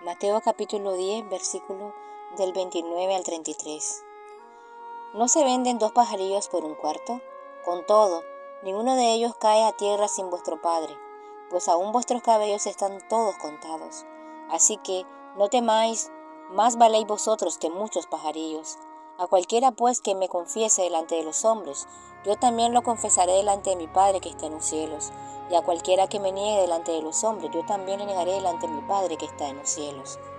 Mateo capítulo 10, versículo del 29 al 33. ¿No se venden 2 pajarillos por 1 cuarto? Con todo, ninguno de ellos cae a tierra sin vuestro Padre, pues aún vuestros cabellos están todos contados. Así que no temáis, más valéis vosotros que muchos pajarillos. A cualquiera pues que me confiese delante de los hombres, yo también lo confesaré delante de mi Padre que está en los cielos. Y a cualquiera que me niegue delante de los hombres, yo también le negaré delante de mi Padre que está en los cielos.